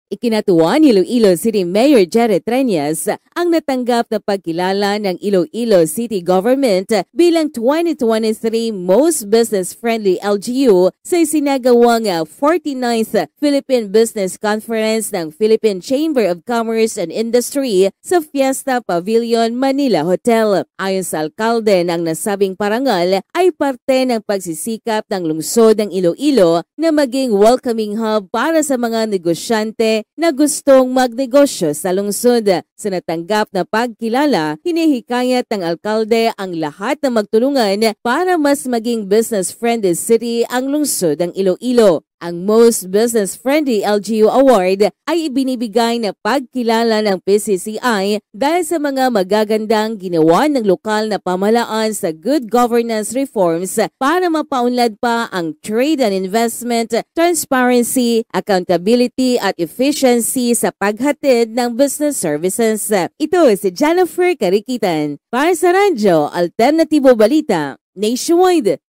Ikinatuwa ni Iloilo City Mayor Jared Treñas ang natanggap na pagkilala ng Iloilo City Government bilang 2023 Most Business-Friendly LGU sa isinagawang 49th Philippine Business Conference ng Philippine Chamber of Commerce and Industry sa Fiesta Pavilion, Manila Hotel. Ayon sa alkalde, ang nasabing parangal ay parte ng pagsisikap ng lungsod ng Iloilo na maging welcoming hub para sa mga negosyante na gustong magnegosyo sa lungsod. Sa natanggap na pagkilala, hinihikayat ng alkalde ang lahat na magtulungan para mas maging business-friendly city ang lungsod ng Iloilo. Ang Most Business-Friendly LGU Award ay ibinibigay na pagkilala ng Pcci dahil sa mga magagandang ginawa ng lokal na pamahalaan sa good governance reforms para mapaunlad pa ang trade and investment, transparency, accountability at efficiency sa paghatid ng business services. Ito si Jennifer Carikitan para sa Radyo, Alternatibo Balita, Nationwide.